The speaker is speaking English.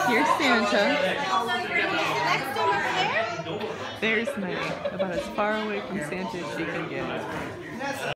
Here's Santa. Next one up there. There's May, about as far away from Santa as she can get.